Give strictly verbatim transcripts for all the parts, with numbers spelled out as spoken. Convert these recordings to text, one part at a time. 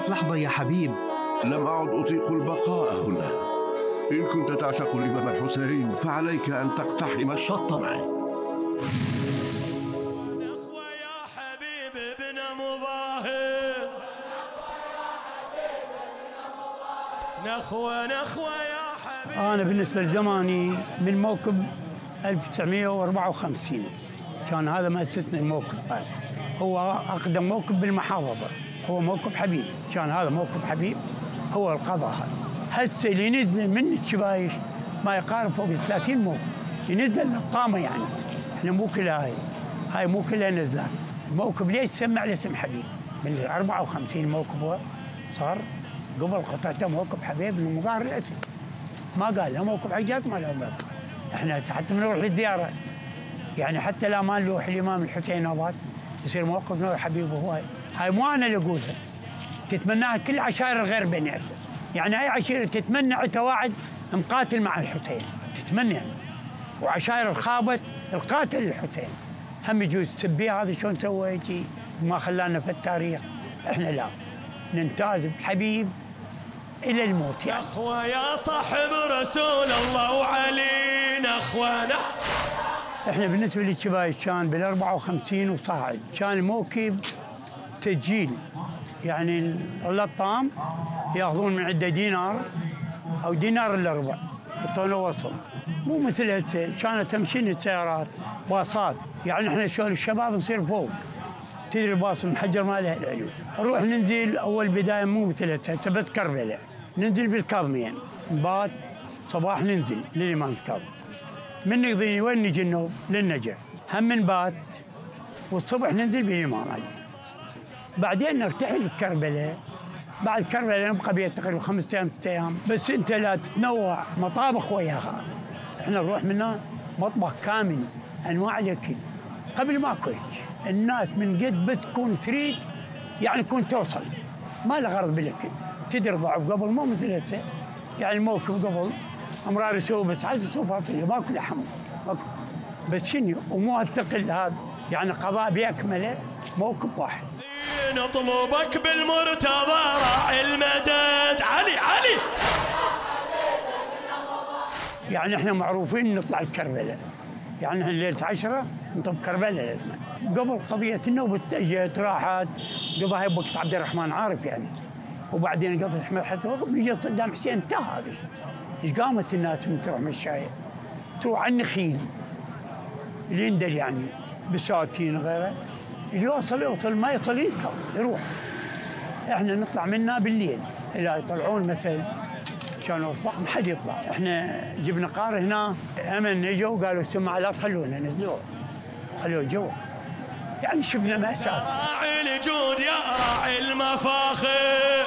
توقف لحظة يا حبيب. لم أعد أطيق البقاء هنا. إن كنت تعشق الإمام الحسين فعليك أن تقتحم الشط معي. نخوة يا حبيب ابن مظاهر، نخوة نخوة يا حبيب. أنا بالنسبة لزماني من موكب ألف وتسعمئة وأربعة وخمسين كان هذا مؤسسنا الموكب، هو أقدم موكب بالمحافظة، هو موكب حبيب. كان هذا موكب حبيب هو القضاء. هذا هسه اللي نزل من الشبايش ما يقارب فوق ثلاثين موكب ينزل للطامة. يعني احنا مو كلها هاي هاي مو كلها نزلات. الموكب ليش سمع على اسم حبيب؟ من أربعة وخمسين موكب هو صار قبل قطعته موكب حبيب من مظاهر الاسد. ما قال لا موكب حجاج ما له موكب. احنا حتى بنروح للزياره يعني حتى لا ما نروح الامام الحسين اباد يصير موقف نور حبيب هواي. هاي مو انا اللي اقولها، تتمناها كل عشائر الغير بني اسد. يعني اي عشيره تتمنى عندها واحد مقاتل مع الحسين تتمنى، وعشائر الخابت القاتل الحسين هم يجوز تسبيه هذا شلون سوى هيك ما خلانا في التاريخ. احنا لا ننتاز بحبيب الى الموت. يعني نخوة يا صاحب رسول الله وعلي نخوة. احنا بالنسبه للشبايش كان بال أربعة وخمسين وصاعد كان الموكب تسجيل، يعني اللطام ياخذون من عنده دينار او دينار الا ربع يعطونه وصل. مو مثل هسه كانت تمشين السيارات باصات. يعني احنا شلون الشباب نصير فوق تدري الباص المحجر ما له العلو، نروح ننزل اول بدايه مو مثل هسه بس كربلاء ننزل بالكاظمين نبات صباح ننزل للامام الكاظم من نقضي وين نجي النوم للنجف هم نبات والصبح ننزل بالامام علي. بعدين نرتحل لكربلاء. بعد كربلاء نبقى بيها تقريبا خمسة ايام ست ايام. بس انت لا تتنوع مطابخ وياها. احنا نروح منا مطبخ كامل انواع الاكل. قبل ماكو هيك الناس من قد بس تكون تريد يعني تكون توصل ما له غرض بالاكل. تدري ضعف قبل مو مثل هسه. يعني الموكب قبل امرار يسوي بس عايز يسوي فاصله ماكو لحم ماكو بس شنو ومو الثقل هذا. يعني قضاء باكمله موكب واحد. نطلبك بالمرتضى راعي المدد علي علي. يعني احنا معروفين نطلع الكربلاء. يعني احنا ليله عشرة نطب كربلاء لازم. قبل قضيه النوبه اجت راحت قضاها بوقت عبد الرحمن عارف يعني. وبعدين قضت احمد حتى نجي قدام حسين انتهى هذا. ايش قامت الناس من تروح مشايه تروح على النخيل اللي يندل يعني بساتين غيره اللي يوصل يوصل ما يوصل ينكر يروح. احنا نطلع منا بالليل الى يطلعون مثل كانوا الصبح ما حد يطلع. احنا جبنا قار هنا امن اجوا قالوا السماعه لا تخلونا نزلوه خلوه جوا. يعني شفنا مأساة. راعي الجود يا راعي المفاخر.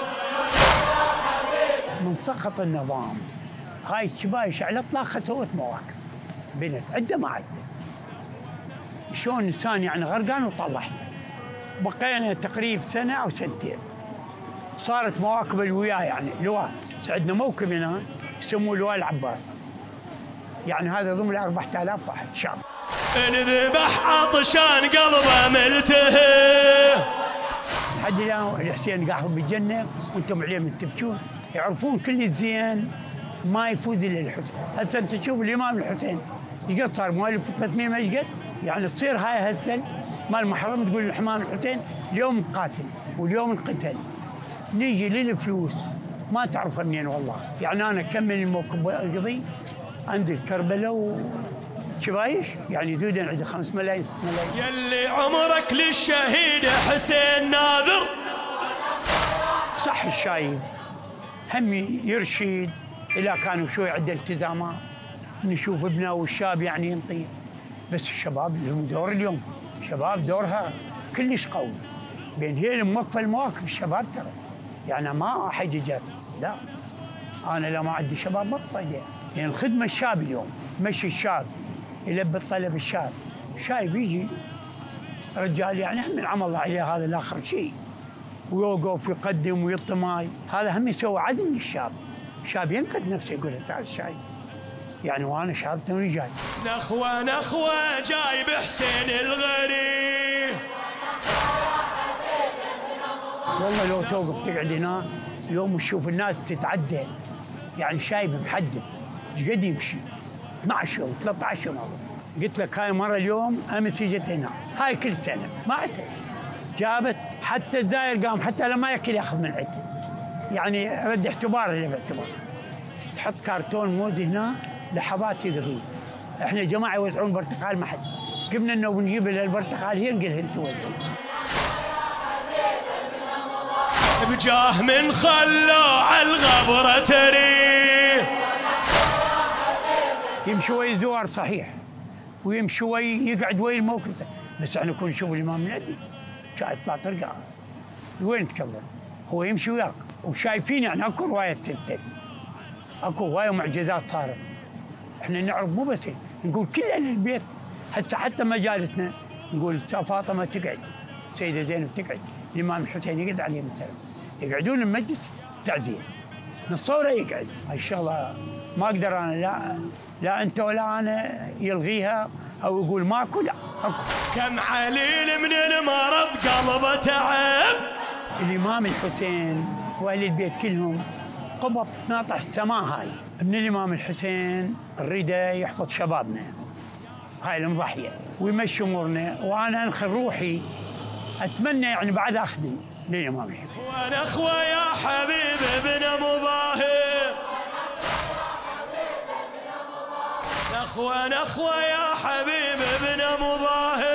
من سقط النظام هاي الشبايش على اطلاقها سوت مواكب بنت عده ما عده. شلون انسان يعني غرقان وطلعته. بقينا تقريبا سنه او سنتين صارت مواكب الوياه يعني لواء. عندنا موكب هنا يسموه لواء العباس. يعني هذا ضمن أربعة آلاف واحد شاب. انذبح عطشان قلبه ملتهي. لحد الان الحسين قاعد بالجنه وانتم عليهم تبكون. يعرفون كل الزين ما يفوز الا الحسين. هسه انت تشوف الامام الحسين ايش قد صار مؤلف ثلاثمئة ايش قد؟ يعني تصير هاي هسه مال محرم تقول الامام الحسين اليوم قاتل واليوم انقتل. نيجي للفلوس ما تعرف منين والله. يعني انا اكمل الموكب القضي انزل كربلاء وشبايش يعني يزيدون عندي خمس ملايين ست ملايين. يلي عمرك للشهيد حسين ناذر. صح الشايب هم يرشد اذا كانوا شوي عنده التزامات نشوف ابنه والشاب يعني ينطي. بس الشباب لهم دور اليوم. شباب دورها كلش قوي. بين هي موقفه المواقف الشباب ترى. يعني ما حججات لا. انا لو ما عندي شباب ما فايده. يعني الخدمه الشاب اليوم مشي الشاب يلبي الطلب الشاب. شايب يجي رجال يعني هم العمل الله عليه هذا الاخر شيء ويوقف ويقدم ويعطي ماي. هذا هم يسوي عدل من الشاب. شاب ينقد نفسه يقول هذا شايب يعني وانا شاب توني جاي. نخوه نخوه جايب حسين الغريب. والله لو توقف تقعد هنا يوم تشوف الناس تتعدى، يعني شايب محدد ايش قد يمشي اثنا عشر يوم ثلاثة عشر يوم. قلت لك هاي مره اليوم، امس اجت هنا، هاي كل سنه ما عدت جابت حتى الزاير قام حتى لما ياكل ياخذ من عده، يعني رد اعتبار اللي باعتبار. تحط كرتون موز هنا لحظات يقضي. احنا جماعه يوزعون برتقال ما حد قمنا انه بنجيب البرتقال هي نقول انت وزعوا. بجاه من خلوا على الغبره تري، يمشي ويا زوار صحيح ويمشي ويا يقعد ويا الموقف، بس احنا كنا نشوف الامام منادي شايف يطلع ترقع وين تكبر، هو يمشي وياك وشايفين، يعني اكو روايه تلتل، اكو هوايه معجزات صارت. احنا نعرف مو بس نقول كل اهل البيت، حتى حتى مجالسنا نقول فاطمه تقعد، السيده زينب تقعد، الامام الحسين يقعد عليه مثلا، يقعدون المجلس تعزيه، نصوره يقعد. هاي الشغله ما اقدر انا لا لا انت ولا انا يلغيها او يقول ماكو، لا اكو. كم عليل من المرض قلبه تعب. الامام الحسين واهل البيت كلهم قبض ناطح السماء. هاي من الامام الحسين نريده يحفظ شبابنا، هاي المضحيه ويمشي امورنا، وانا انخل روحي اتمنى يعني بعد اخدم للامام الحسين. وانا اخوه يا حبيب ابن مظاهر، اخوه اخوه يا حبيب ابن مظاهر.